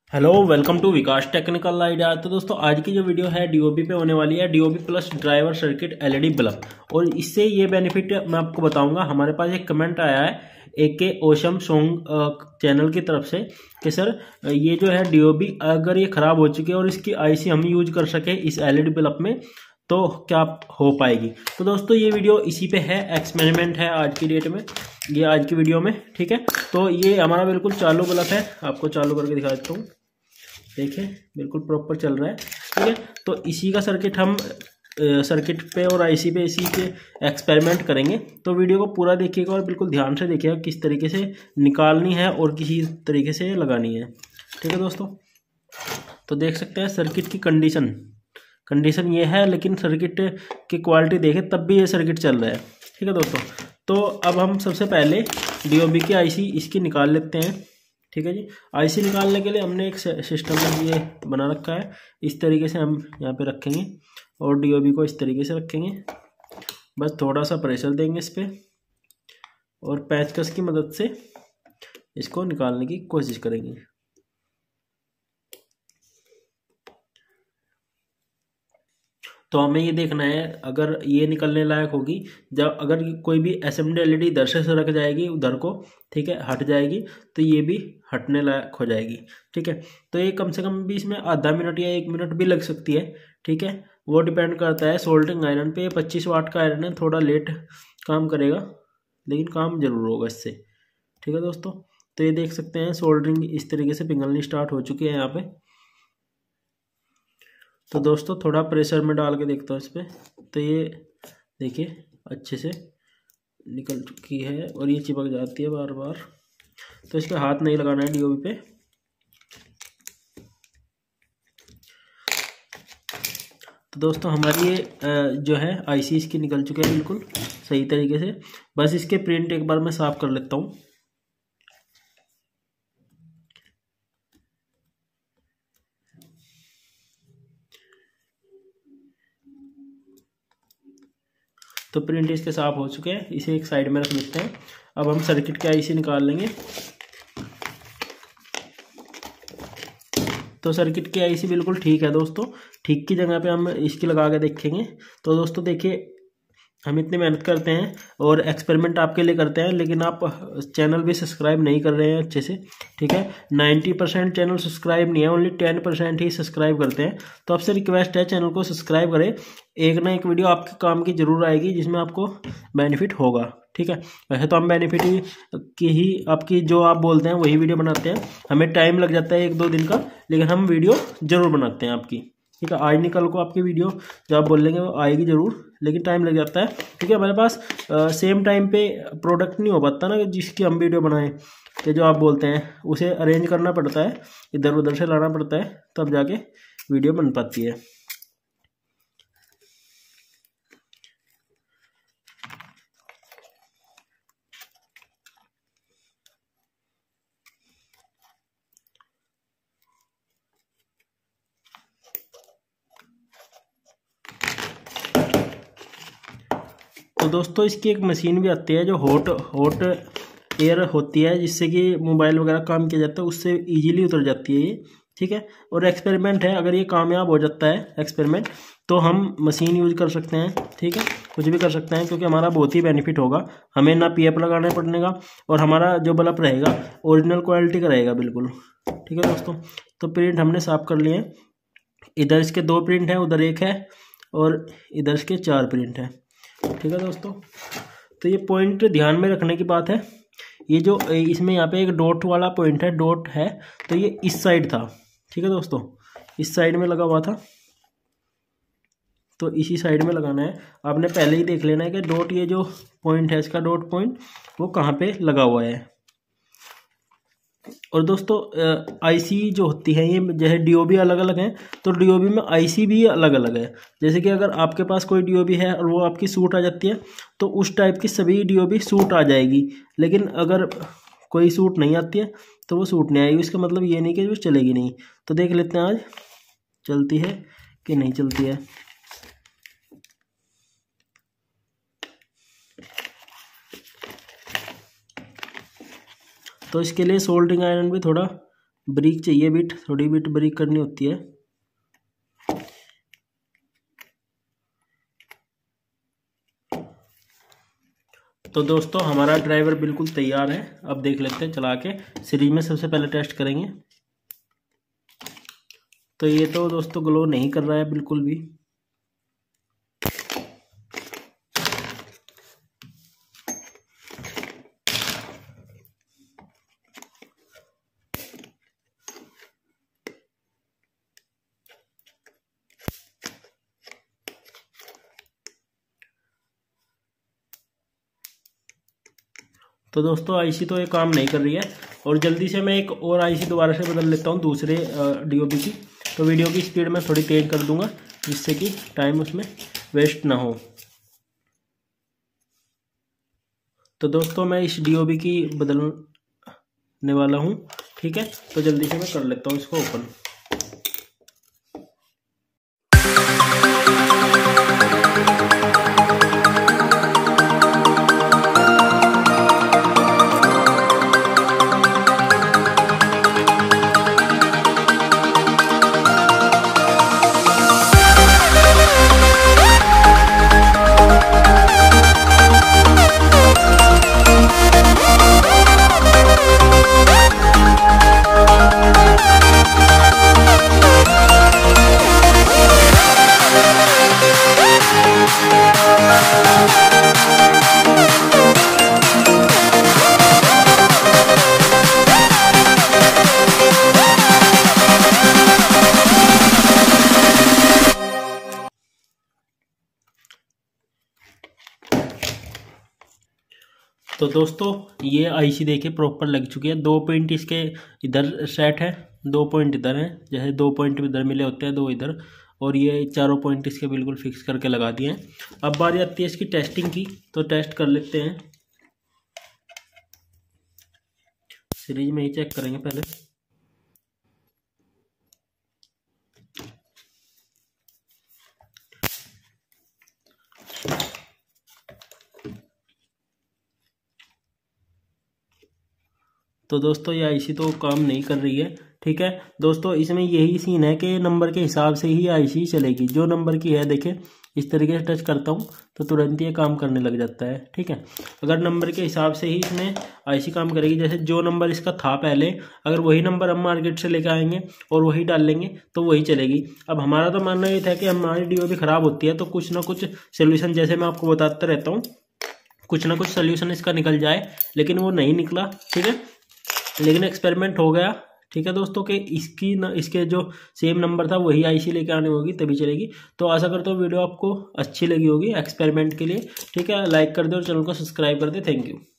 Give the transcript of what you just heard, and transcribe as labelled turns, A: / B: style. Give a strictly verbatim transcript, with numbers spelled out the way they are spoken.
A: Hello, welcome to Vikas technical idea. तो दोस्तों आज की जो वीडियो है डीओबी पे होने वाली है, DOB plus driver circuit LED bulb. और इससे ये बेनिफिट मैं आपको बताऊंगा। हमारे पास एक कमेंट आया है ए के ओशम सॉन्ग चैनल की तरफ से कि सर ये जो है डीओबी अगर ये खराब हो चुकी है और इसकी आईसी हम यूज कर सके इस एलईडी बल्ब में तो क्या हो पाएगी। तो दोस्तों ये वीडियो इसी पे है, एक्सपेरिमेंट है आज की डेट में, ये आज की वीडियो में, ठीक है। तो ये हमारा बिल्कुल चालू बल्ब है, आपको चालू करके दिखा देता हूँ। देखिए बिल्कुल प्रॉपर चल रहा है, ठीक है। तो इसी का सर्किट हम सर्किट पे और आईसी पे इसी के एक्सपेरिमेंट करेंगे। तो वीडियो को पूरा देखिएगा और बिल्कुल ध्यान से देखिएगा किस तरीके से निकालनी है और किसी तरीके से लगानी है, ठीक है दोस्तों। तो देख सकते हैं सर्किट की कंडीशन कंडीशन ये है, लेकिन सर्किट की क्वालिटी देखें तब भी ये सर्किट चल रहा है, ठीक है दोस्तों। तो अब हम सबसे पहले डीओबी की आईसी इसकी निकाल लेते हैं, ठीक है जी। आईसी निकालने के लिए हमने एक सिस्टम में ये बना रखा है, इस तरीके से हम यहाँ पे रखेंगे और डीओबी को इस तरीके से रखेंगे। बस थोड़ा सा प्रेशर देंगे इस पर और पेचकस की मदद से इसको निकालने की कोशिश करेंगे। तो हमें ये देखना है अगर ये निकलने लायक होगी, जब अगर कोई भी एसएमडी एलईडी इधर से रख जाएगी उधर को, ठीक है, हट जाएगी तो ये भी हटने लायक हो जाएगी, ठीक है। तो ये कम से कम भी इसमें आधा मिनट या एक मिनट भी लग सकती है, ठीक है। वो डिपेंड करता है सोल्डरिंग आयरन पे। पच्चीस वाट का आयरन है, थोड़ा लेट काम करेगा लेकिन काम जरूर होगा इससे, ठीक है दोस्तों। तो ये देख सकते हैं सोल्डरिंग इस तरीके से पिघलनी स्टार्ट हो चुकी है यहाँ पे। तो दोस्तों थोड़ा प्रेशर में डाल के देखता हूँ इस पर। तो ये देखिए अच्छे से निकल चुकी है और ये चिपक जाती है बार बार, तो इसका हाथ नहीं लगाना है डीओबी पे। तो दोस्तों हमारी ये जो है आईसी इसकी निकल चुकी है बिल्कुल सही तरीके से। बस इसके प्रिंट एक बार मैं साफ कर लेता हूँ। तो प्रिंट इसके साफ हो चुके हैं, इसे एक साइड में रख लेते हैं। अब हम सर्किट के आईसी निकाल लेंगे। तो सर्किट की आईसी बिल्कुल ठीक है दोस्तों, ठीक की जगह पे हम इसकी लगा के देखेंगे। तो दोस्तों देखिए हम इतनी मेहनत करते हैं और एक्सपेरिमेंट आपके लिए करते हैं, लेकिन आप चैनल भी सब्सक्राइब नहीं कर रहे हैं अच्छे से, ठीक है। नाइन्टी परसेंट चैनल सब्सक्राइब नहीं है, ओनली टेन परसेंट ही सब्सक्राइब करते हैं। तो आपसे रिक्वेस्ट है चैनल को सब्सक्राइब करें, एक ना एक वीडियो आपके काम की जरूर आएगी जिसमें आपको बेनिफिट होगा, ठीक है। वैसे तो हम बेनिफिट ही की ही आपकी जो आप बोलते हैं वही वीडियो बनाते हैं। हमें टाइम लग जाता है एक दो दिन का, लेकिन हम वीडियो जरूर बनाते हैं आपकी, ठीक है। आज निकल को आपकी वीडियो जो आप बोल लेंगे वो आएगी जरूर, लेकिन टाइम लग जाता है, ठीक है। हमारे पास सेम टाइम पे प्रोडक्ट नहीं हो पाता ना जिसकी हम वीडियो बनाएं। तो जो आप बोलते हैं उसे अरेंज करना पड़ता है, इधर उधर से लाना पड़ता है, तब जाके वीडियो बन पाती है। तो दोस्तों इसकी एक मशीन भी आती है जो हॉट हॉट एयर होती है, जिससे कि मोबाइल वगैरह काम किया जाता है, उससे इजीली उतर जाती है ये, ठीक है। और एक्सपेरिमेंट है, अगर ये कामयाब हो जाता है एक्सपेरिमेंट तो हम मशीन यूज कर सकते हैं, ठीक है, कुछ भी कर सकते हैं, क्योंकि हमारा बहुत ही बेनिफिट होगा। हमें ना पीएफ लगाना पड़ेगा और हमारा जो बल्ब रहेगा ओरिजिनल क्वालिटी का रहेगा बिल्कुल, ठीक है दोस्तों। तो प्रिंट हमने साफ कर लिए हैं, इधर इसके दो प्रिंट है, उधर एक है और इधर इसके चार प्रिंट है, ठीक है दोस्तों। तो ये पॉइंट ध्यान में रखने की बात है, ये जो इसमें यहाँ पे एक डॉट वाला पॉइंट है, डॉट है, तो ये इस साइड था, ठीक है दोस्तों, इस साइड में लगा हुआ था, तो इसी साइड में लगाना है। आपने पहले ही देख लेना है कि डॉट, ये जो पॉइंट है इसका डॉट पॉइंट वो कहाँ पे लगा हुआ है। और दोस्तों आईसी जो होती है ये जैसे डीओबी अलग अलग है, तो डीओबी में आईसी भी अलग अलग है। जैसे कि अगर आपके पास कोई डीओबी है और वो आपकी सूट आ जाती है तो उस टाइप की सभी डीओबी सूट आ जाएगी, लेकिन अगर कोई सूट नहीं आती है तो वो सूट नहीं आएगी। इसका मतलब ये नहीं कि वो चलेगी नहीं। तो देख लेते हैं आज चलती है कि नहीं चलती है। तो इसके लिए सोल्डरिंग आयरन भी थोड़ा ब्रिक चाहिए, बिट थोड़ी बिट ब्रिक करनी होती है। तो दोस्तों हमारा ड्राइवर बिल्कुल तैयार है। अब देख लेते हैं चला के, सीरीज में सबसे पहले टेस्ट करेंगे। तो ये तो दोस्तों ग्लो नहीं कर रहा है बिल्कुल भी। तो दोस्तों आईसी तो ये काम नहीं कर रही है, और जल्दी से मैं एक और आईसी दोबारा से बदल लेता हूँ दूसरे डीओबी की। तो वीडियो की स्पीड मैं थोड़ी तेज कर दूंगा जिससे कि टाइम उसमें वेस्ट ना हो। तो दोस्तों मैं इस डीओबी की बदलने वाला हूँ, ठीक है। तो जल्दी से मैं कर लेता हूँ इसको ओपन। तो दोस्तों ये आईसी देखिए प्रॉपर लग चुकी है। दो पॉइंट इसके इधर सेट है, दो पॉइंट इधर है, जैसे दो पॉइंट इधर मिले होते हैं, दो इधर, और ये चारों पॉइंट इसके बिल्कुल फिक्स करके लगा दिए हैं। अब बारी आती है इसकी टेस्टिंग की, तो टेस्ट कर लेते हैं। सीरीज में ही चेक करेंगे पहले। तो दोस्तों ये आईसी तो काम नहीं कर रही है, ठीक है दोस्तों। इसमें यही सीन है कि नंबर के हिसाब से ही आईसी चलेगी। जो नंबर की है देखिए, इस तरीके से टच करता हूँ तो तुरंत ये काम करने लग जाता है, ठीक है। अगर नंबर के हिसाब से ही इसमें आईसी काम करेगी, जैसे जो नंबर इसका था पहले, अगर वही नंबर हम मार्केट से लेकर आएंगे और वही डाल लेंगे तो वही चलेगी। अब हमारा तो मानना ये था कि हमारी डीओबी खराब होती है तो कुछ ना कुछ सोल्यूशन, जैसे मैं आपको बताता रहता हूँ, कुछ ना कुछ सोल्यूशन इसका निकल जाए, लेकिन वो नहीं निकला, ठीक है। लेकिन एक्सपेरिमेंट हो गया, ठीक है दोस्तों, कि इसकी न, इसके जो सेम नंबर था वही आईसी लेके आनी होगी तभी चलेगी। तो आशा करता हूँ वीडियो आपको अच्छी लगी होगी एक्सपेरिमेंट के लिए, ठीक है। लाइक कर दे और चैनल को सब्सक्राइब कर दे। Thank you.